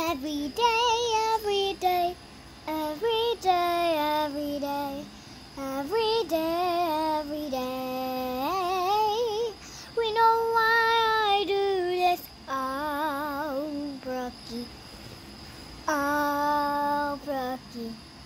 Every day, every day, every day, every day, every day, every day. We know why I do this. Oh, Brookey. Oh, Brookey.